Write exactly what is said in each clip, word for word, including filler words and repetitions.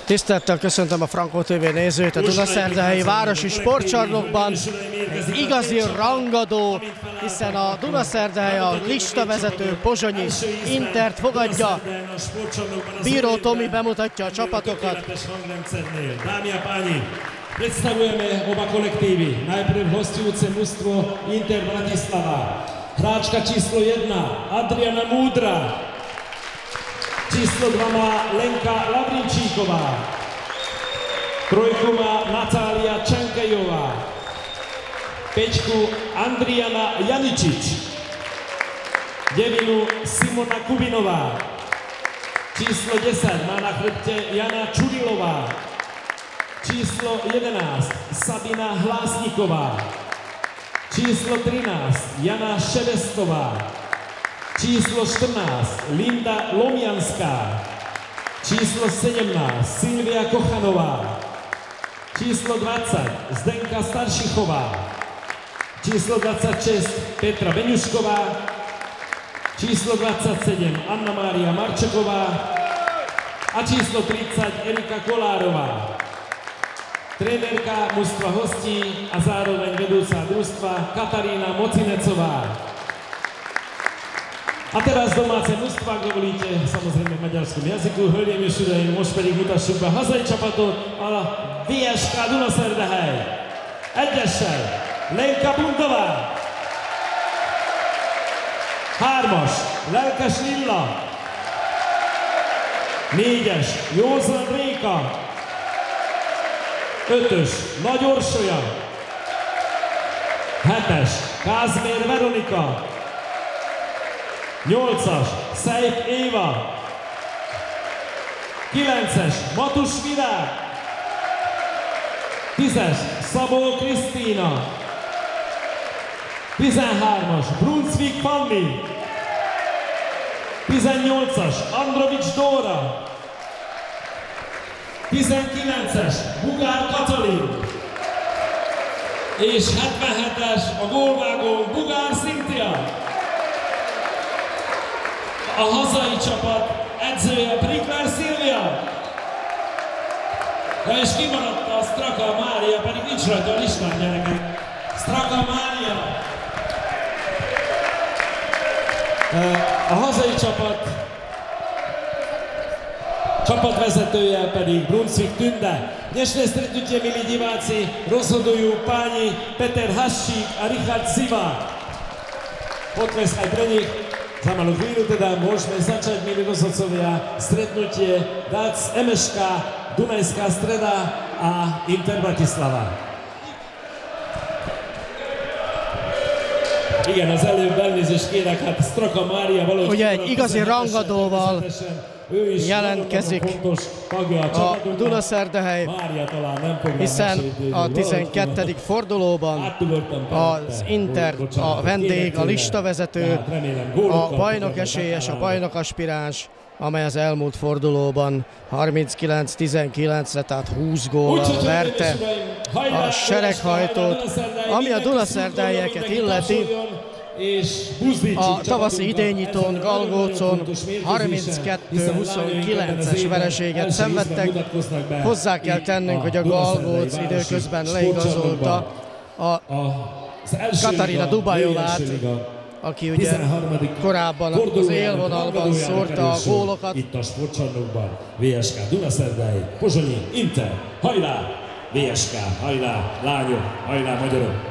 Tisztelettel köszöntöm a Frankó té vé nézőt a Dunaszerdahelyi Városi Sportcsarnokban. Egy igazi rangadó, hiszen a Dunaszerdahely a listavezető Pozsonyi Intert fogadja. Bíró Tomi bemutatja a csapatokat. Dámy a páni, predstavujeme oba kolektívy. Najprv hostujúce mužstvo Inter Bratislava. Hráčka číslo jedna Adriana Múdra. Číslo dva má Lenka Lavrinčíková. Trojku má Natália Čankejová. Peťku Andriana Janičič. Devinu Simona Kubinová. Číslo desať má na chrbte Jana Čurilová. Číslo jedenásť Sabina Hlásniková. Číslo trinásť Jana Ševestová. Číslo štrnásť Linda Lomianská. Číslo sedemnásť Silvia Kochanová. Číslo dvadsať Zdenka Staršichová. Číslo dvadsaťšesť Petra Beňušková. Číslo dvadsaťsedem Anna Mária Marčeková. A číslo tridsať Erika Kolárová. Trénerka mužstva hostí a zároveň vedúca družstva Katarína Mocinecová. A teraz domáce mužstva, ak dovolíte, samozrejme v maďarskom jazyku. Hölgyeim és uraim, most pedig mutassuk be hazai csapatot, a vé es ká Dunaszerdahely. Egyessel Lenka Bundová. Hármas Lelkes Lilla. Négyes Józan Réka. Ötös Nagy Orsolya. Hetes Kázmér Veronika. Nyolcas Szejf Éva. Kilences Matus Virág. Tízes Szabó Krisztina. Tizenhármas Brunsvik Fanni. Tizennyolcas Androvics Dóra. Tizenkilences Bugár Katalin. És hetvenhetes a gólvágó Bugár Szintia. A hazai csapat edzője Prikler Szilvia. De és kimaradt a Straka Mária, pedig nincs rajta a listán, gyerekek. Straka Mária. A hazai csapat csapatvezetője pedig Brunsvik Tünde. Dnešné stretnutie, milí diváci, rozhodujú páni Peter Haščík a Richard Ziva. Potlesk aj pre nich. Za malú chvíľu teda môžeme začať, milí rozhodcovia, stretnutie dé á cé em es ká, Dunajská Streda a Inter Bratislava. Igen, az előbb elnézést kérek, hát Straka Mária valóban... Ugye egy igazi rangadóval jelentkezik a Dunaszerdahely, hiszen a tizenkettedik fordulóban az Inter a vendég, a listavezető, a bajnok esélyes, a bajnok aspiráns, amely az elmúlt fordulóban harminckilenc tizenkilencre, tehát húsz góllal verte a sereghajtót, ami a Dunaszerdahelyeket illeti. A tavaszi idényítón Galgócon harminckettő huszonkilences vereséget szenvedtek. Hozzá kell tennünk, hogy a Galgóc időközben leigazolta a Katarina Dubajovát, aki ugye korábban az élvonalban szórta a gólokat. Itt a sportcsarnokban vé es ká Dunaszerdahely, Pozsonyi Inter, hajrá! vé es ká, hajrá! Lányok, hajrá magyarok!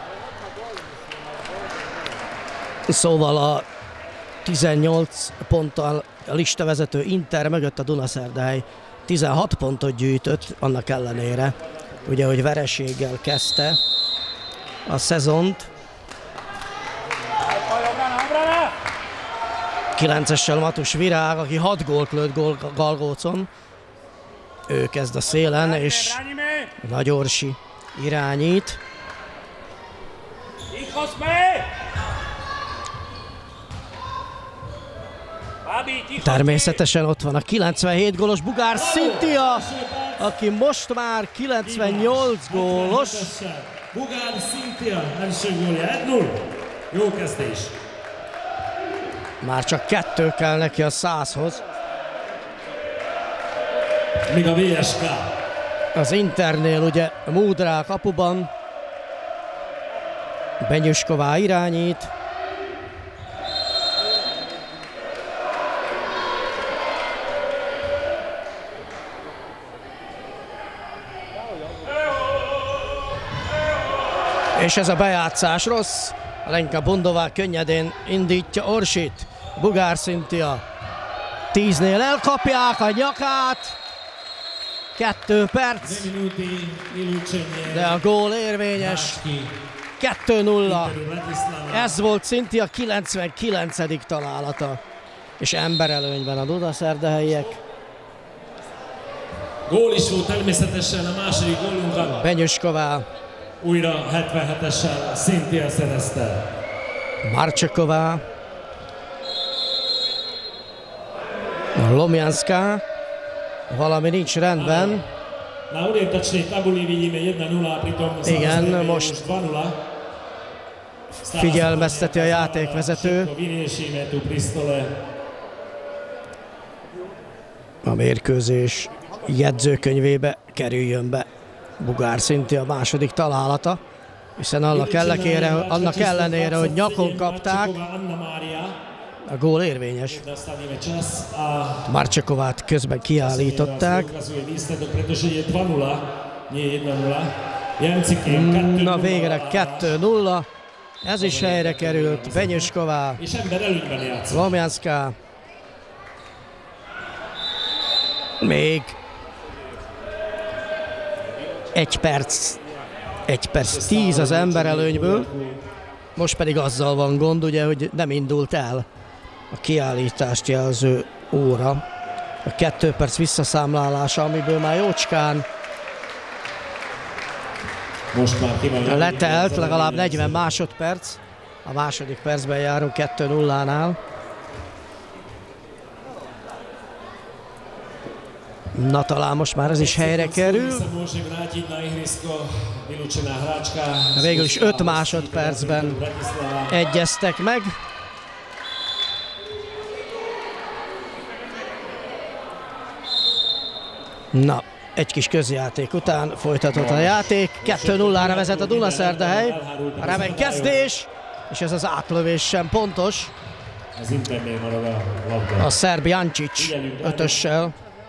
Szóval a tizennyolc ponttal a listavezető Inter mögött a Dunaszerdahely tizenhat pontot gyűjtött, annak ellenére, ugye, hogy vereséggel kezdte a szezont. kilencessel Matus Virág, aki hat gólt lőtt gól Galgócon. Ő kezd a szélen, és Nagy Orsi irányít. Természetesen ott van a kilencvenhét gólos Bugár Szintia, aki most már kilencvennyolc gólos. Bugár Szintia első gólja, egy null. Jó kezdés. Már csak kettő kell neki a százhoz. Még a vé es ká. Az Internél ugye Múdrá kapuban, Benyusková irányít. És ez a bejátszás rossz. Lenka Bundová könnyedén indítja Orsit. Bugár Szintia tíznél elkapják a nyakát. Kettő perc, de a gól érvényes. kettő nulla. Ez volt Szintia kilencvenkilencedik találata. És emberelőnyben a dunaszerdahelyiek. Gól is volt természetesen a második gólunkat. Benyusková. Újra hetvenhetessel Szintia szerezte. Marcseková. Lomjanska. Valami nincs rendben. Igen, most figyelmezteti a játékvezető. A mérkőzés jegyzőkönyvébe kerüljön be Bugár Szintia a második találata, hiszen annak ellenére, annak ellenére, hogy nyakon kapták, a gól érvényes. Marcsekovát közben kiállították. Na végre kettő nulla. Ez is helyre került. Benyusková. Lomjanska. Még egy perc. Egy perc tíz az emberelőnyből. Most pedig azzal van gond, ugye, hogy nem indult el a kiállítást jelző óra. A kettő perc visszaszámlálása, amiből már jócskán most már letelt, legalább negyven másodperc. A második percben járunk kettő nullánál. Na talán most már ez is helyre kerül. Végül is öt másodpercben egyeztek meg. Na, egy kis közjáték után folytatott a játék. kettő nullára vezet a Dunaszerdahely. A remek kezdés, és ez az átlövés sem pontos. A szerb Jancsics ötössel.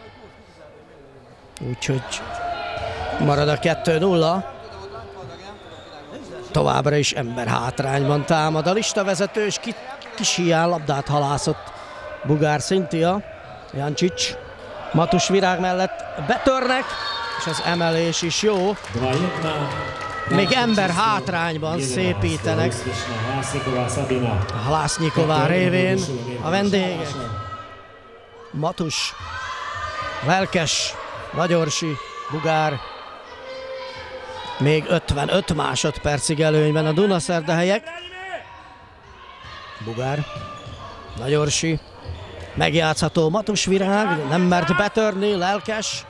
Úgyhogy marad a kettő nulla. Továbbra is ember hátrányban támad a listavezető, és kis hiány labdát halászott Bugár Szintia. Jancsics Matus Virág mellett betörnek, és az emelés is jó. Még ember hátrányban szépítenek Hlásznyiková révén a vendégek. Matus, Lelkes, Nagyorsi, Bugár. Még ötvenöt másodpercig előnyben a Dunaszerdahelyek. Bugár, Nagyorsi. Megjátszható Matus Virág, nem mert betörni, Lelkes.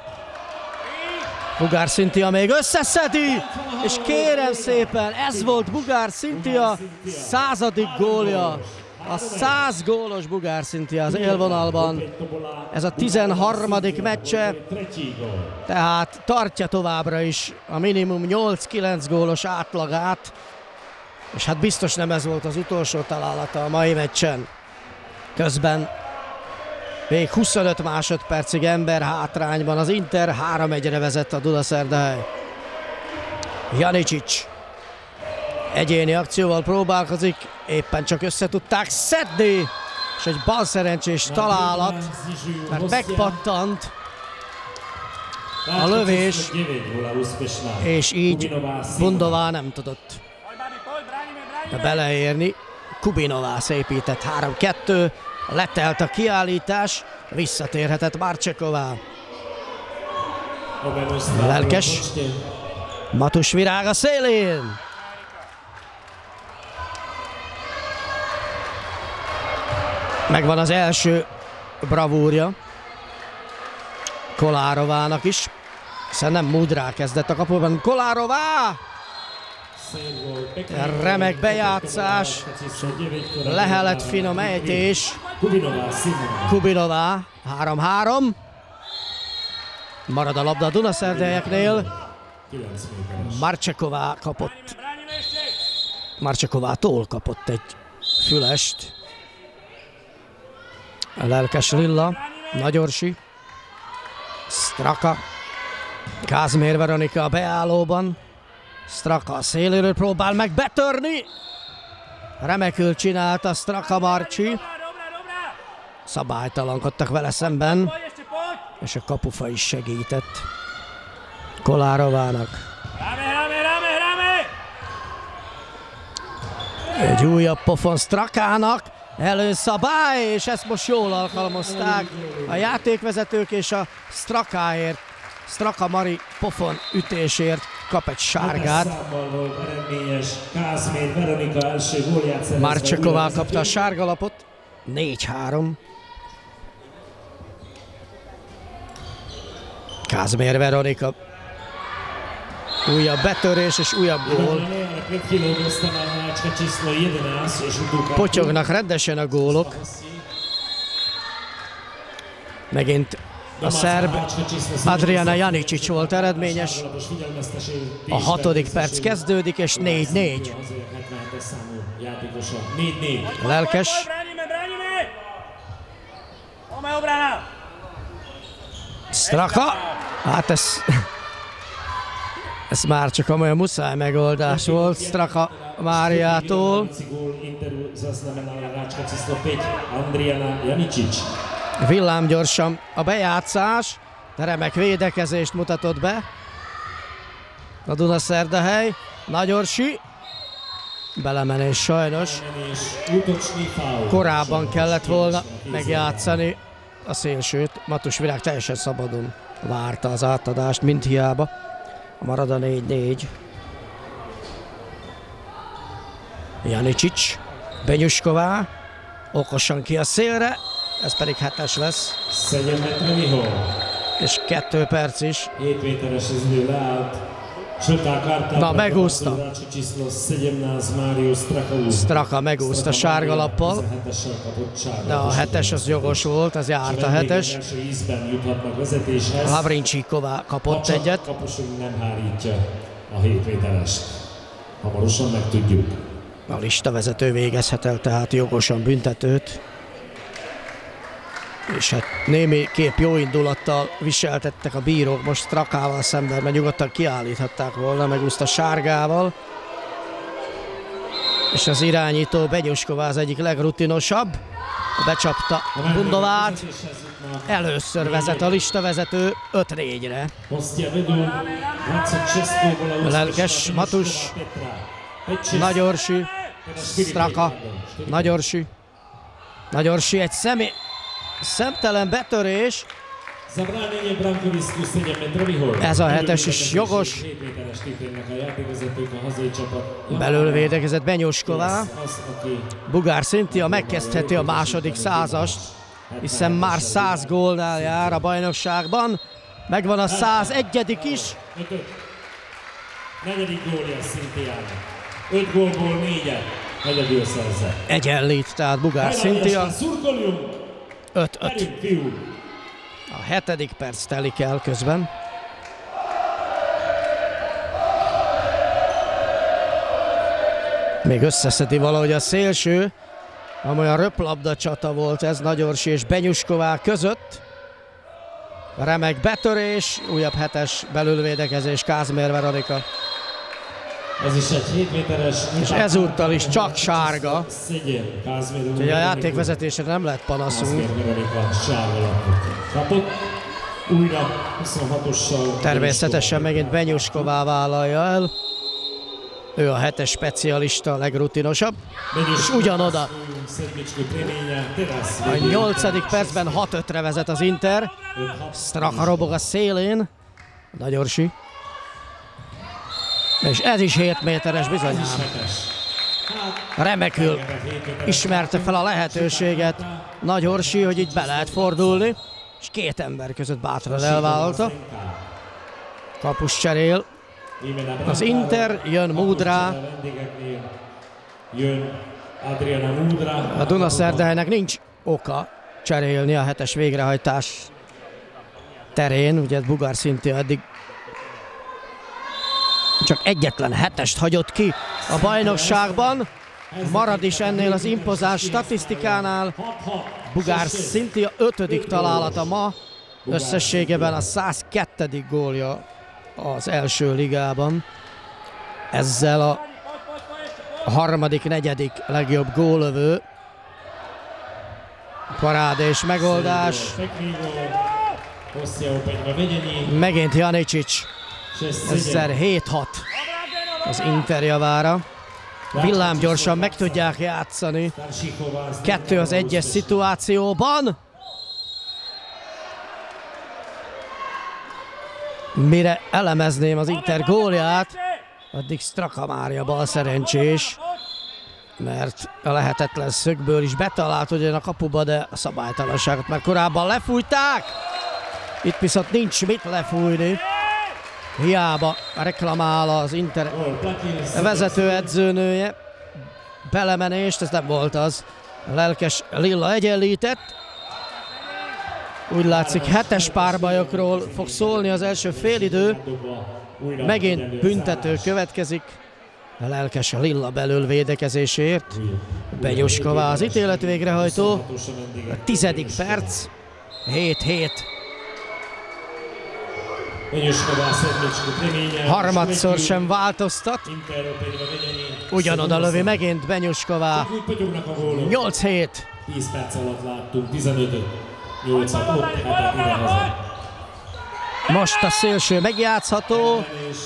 Bugár Szintia még összeszedi, és kérem szépen, ez volt Bugár Szintia századik gólja. A száz gólos Bugár Szintia az élvonalban. Ez a tizenharmadik meccse, tehát tartja továbbra is a minimum nyolc-kilenc gólos átlagát, és hát biztos nem ez volt az utolsó találata a mai meccsen. Közben még huszonöt másodpercig ember hátrányban az Inter, három egyre vezet a Dunaszerdahely. Janicsics egyéni akcióval próbálkozik, éppen csak össze tudták szedni, és egy balszerencsés találat, mert megpattant a lövés, és így Bundová nem tudott beleérni. Kubinová szépített három kettő, letelt a kiállítás, visszatérhetett Marcseková. Lelkes, Matus Virág a szélén. Megvan az első bravúrja Kolárovának is, hiszen nem Múdrá kezdett a kapuban. Kolárová! Remek bejátszás, lehelet finom ejtés. Kubinová, három három. Marad a labda a Dunaszerdahelyeknél. Marcseková kapott. Marcsekovától kapott egy fülest. A Lelkes Lilla, Nagyorsi, Straka, Kázmér Veronika a beállóban. Straka a széléről próbál meg betörni. Remekül csinálta Straka Marcsi. Szabálytalankodtak vele szemben, és a kapufa is segített Kolárovának. Egy újabb pofon Strakának, előszabály, és ezt most jól alkalmazták a játékvezetők, és a Strakáért, Straka Mari pofon ütésért kap egy sárgát. Marcseková kapta a sárgalapot, négy három. Kázmér Veronika. Újabb betörés és újabb gól. Potyognak rendesen a gólok. Megint a szerb Adriana Janicic volt eredményes. A hatodik perc kezdődik, és négy négy. Lelkes. Straka. Hát ez, ez már csak amolyan muszáj megoldás volt Straka Máriától. Villámgyorsan a bejátszás, de remek védekezést mutatott be a Dunaszerdahely. Nagyorsi. Belemenés sajnos. Korábban kellett volna megjátszani a szélsőt. Matus Virág teljesen szabadon várta az átadást, mint hiába. Marad a négy négy. Janicic, Benyusková, okosan ki a szélre, ez pedig hetes lesz. És kettő perc is. Na, megúszta. Straka megúszta sárgalappal, de a hetes az jogos volt, az járt a hetes. Lavrincsiková kapott egyet. Kapusunk nem hárítja a hétvételest. Hamarosan megtudjuk. A listavezető végezhet el tehát jogosan büntetőt. És hát némi kép jó indulattal viseltettek a bírók most Strakával szemben, mert nyugodtan kiállíthatták volna, megúszta sárgával. És az irányító Benyusková az egyik legrutinosabb. Becsapta Bundovát. Először vezet a listavezető öt négyre. Lelkes, Matus, Nagyorsi, Straka, Nagyorsi. Nagyorsi egy személy. Szemtelen betörés. Ez a hetes is jogos. Belül védekezett Benyusková. Bugár Szintia megkezdheti a második százast, hiszen már száz gólnál jár a bajnokságban. Megvan a százegyedik is. Negyedik gólja Szintiának. öt gólból négyet negyedül szerzett. Egyenlít, tehát Bugár Szintia. öt öt. A hetedik perc telik el közben. Még összeszedi valahogy a szélső. Amolyan röplabda csata volt ez Nagyorsi és Benyusková között. Remek betörés, újabb hetes belülvédekezés Kázmér Veronika. Ez is egy hét méteres. És ezúttal is csak sárga. Úgyhogy a játékvezetésre nem lehet panaszunk. Újra huszonhatossal. Természetesen megint Benyusková vállalja el. Ő a hetes specialista, a legrutinosabb. És ugyanoda. A nyolcadik percben hat ötre vezet az Inter. Straka robog a szélén. Nagyorsi. És ez is hét méteres bizonyám. Remekül ismerte fel a lehetőséget Nagyorsi, hogy itt be lehet fordulni. És két ember között bátran elvállalta. Kapus cserél. Az Inter, jön Múdrá. A Dunaszerdahelynek nincs oka cserélni a hetes végrehajtás terén, ugye Bugár Cynthia eddig csak egyetlen hetest hagyott ki a bajnokságban, marad is ennél az impozáns statisztikánál. Bugár Cynthia ötödik találata ma, összességében a százkettő gólja az első ligában. Ezzel a harmadik, negyedik legjobb gólövő. Parádés megoldás. Megint Janicic. Ezzel hét hat az Inter javára. Villámgyorsan meg tudják játszani. Kettő az egyes szituációban. Mire elemezném az Inter gólját, addig Straka Mária bal szerencsés, mert a lehetetlen szögből is betalált ugyan a kapuba, de a szabálytalanságot már korábban lefújták. Itt viszont nincs mit lefújni. Hiába reklamál az Inter vezetőedzőnője. Belemenést, ez nem volt az. A lelkes Lilla egyenlített. Úgy látszik, hetes párbajokról fog szólni az első félidő. Megint büntető következik. A lelkes Lilla belül védekezésért. Benyusková az ítélet végrehajtó. A tizedik perc. hét hét. Harmadszor sem változtat. Ugyanoda lövi megint Benyusková. nyolc hét. tíz perc alatt láttunk tizenötöt. nyolcat ott, hetet idehaza. Most a szélső megjátszható.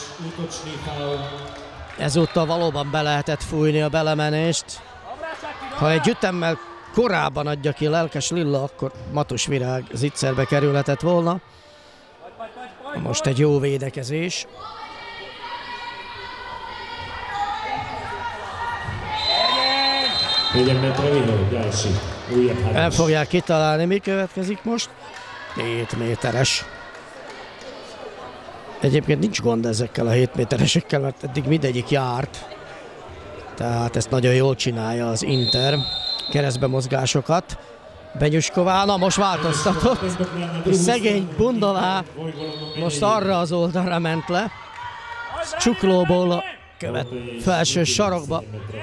Ezúttal valóban be lehetett fújni a belemenést. Ha egy ütemmel korábban adja ki lelkes Lilla, akkor Matus Virág zicserbe kerülhetett volna. Most egy jó védekezés. El fogják kitalálni, mi következik most. hét méteres. Egyébként nincs gond ezekkel a hét méteresekkel, mert eddig mindegyik járt. Tehát ezt nagyon jól csinálja az Inter. Keresztbe mozgásokat. Benyusková, na most változtatott. Szegény Bundová most arra az oldalra ment le. Csuklóból a követ felső sarokba.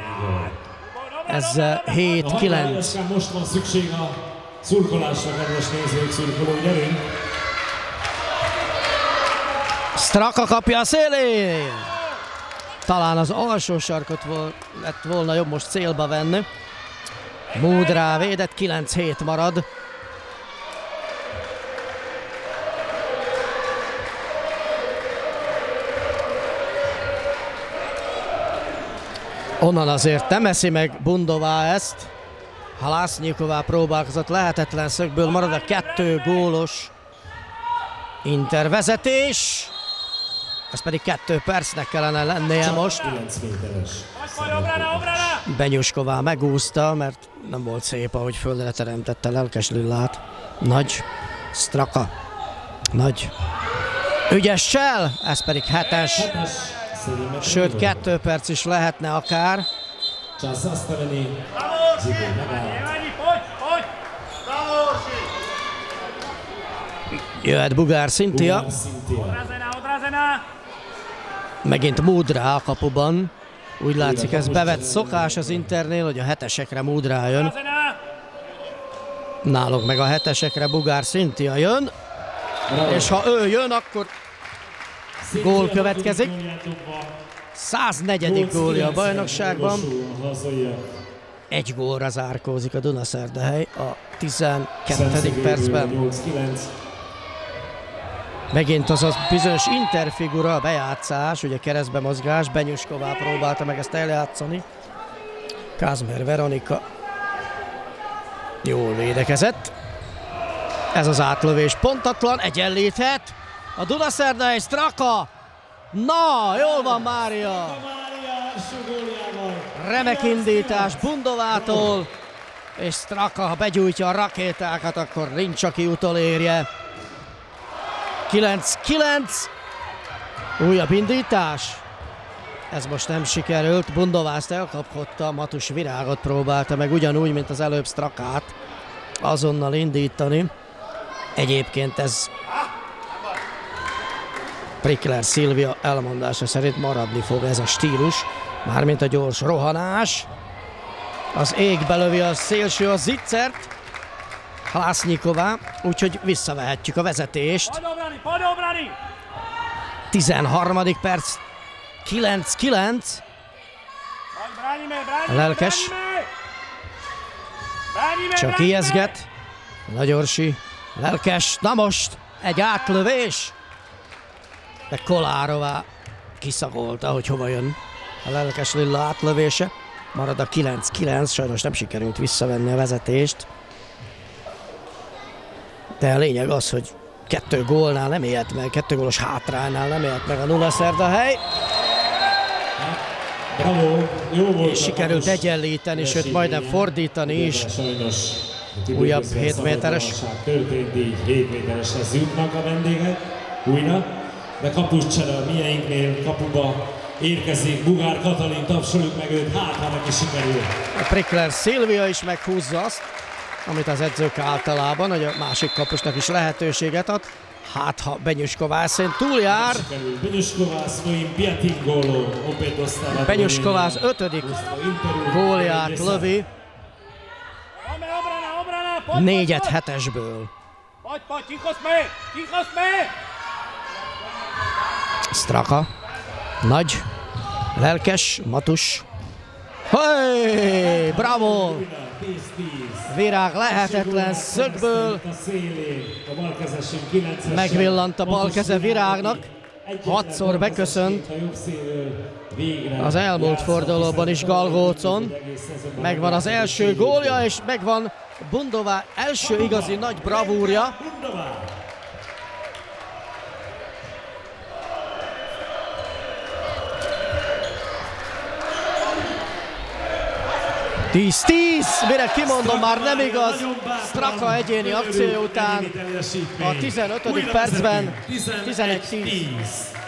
Ez hét kilenc. Most van szükség a szurkolásra, kedves nézők, szurkolók, gyerünk! Straka kapja a szélén! Talán az alsó sarkot vol lett volna jobb most célba venni. Múdrá védett, kilenc hét marad. Onnan azért nem eszi meg Bundová ezt. Halásznyíková próbálkozott lehetetlen szögből, marad a kettő gólos Inter vezetés. Ez pedig kettő percnek kellene lennie most. Benyusková megúszta, mert nem volt szép, ahogy földre teremtette lelkes Lillát. Nagy Straka. Nagy ügyessel, ez pedig hetes. Sőt, kettő perc is lehetne akár. Jöhet Bugár Cynthia. Megint Múdrá a kapuban. Úgy látszik, ez bevett szokás az Internél, hogy a hetesekre Múdrá jön. Náluk meg a hetesekre Bugár Cynthia jön. És ha ő jön, akkor gól következik. száznegyedik gólja a bajnokságban. Egy gólra zárkózik a Dunaszerdahely a tizenkettedik percben. Megint az az bizonyos interfigura, a bejátszás, ugye keresztbe mozgás, Benyusková próbálta meg ezt eljátszani. Kázmér Veronika jól védekezett. Ez az átlövés pontatlan, egyenlíthet. A Dunaszerdahely, Straka. Na, jól van Mária. Remek indítás Bundovától. És Straka, ha begyújtja a rakétákat, akkor nincs, aki utolérje. kilenc kilenc. Újabb indítás. Ez most nem sikerült. Bundová ezt elkapkodta, Matus Virágot próbálta meg ugyanúgy, mint az előbb Strakát azonnal indítani. Egyébként ez Prickler Szilvia elmondása szerint maradni fog ez a stílus, mármint a gyors rohanás. Az égbe lövi a szélső a Zicsert, Hlásznyiková, úgyhogy visszavehetjük a vezetést. tizenharmadik perc, kilenc kilenc. Lelkes. Csak ijeszget. Nagyorsi. Lelkes. Na most egy átlövés. De Kolárová kiszagolta, hogy hova jön a Lelkes Lilla átlövése. Marad a kilenc kilenc, sajnos nem sikerült visszavenni a vezetést. De a lényeg az, hogy kettő gólnál nem élt meg, kettő gólos hátránál nem élt meg a Dunaszerdahely. Bravo, jó volt. És sikerült egyenlíteni, sőt majdnem fordítani is. Újabb hét méteres. Történt így, hét métereshez jutnak a vendégek újra. De kapuscsere a mieinknél, kapuba érkezik Bugár Katalin, tapsoljuk meg őt, hát ha neki sikerül. A Prickler Szilvia is meghúzza azt, amit az edzők általában, hogy a másik kapusnak is lehetőséget ad. Hát ha Benyuskovászén túljár. Benyuskovász ötödik gólját lövi. Négyet hetesből. Straka. Nagy. Lelkes. Matus. Hey, bravo! Virág lehetetlen szögből. Megvillant a bal keze Virágnak. Hatszor beköszönt az elmúlt fordulóban is Galgócon. Megvan az első gólja, és megvan Bundová első igazi nagy bravúrja. tíz tíz, mire kimondom, már nem igaz. Straka egyéni akció után a tizenötödik percben tizenegy tíz.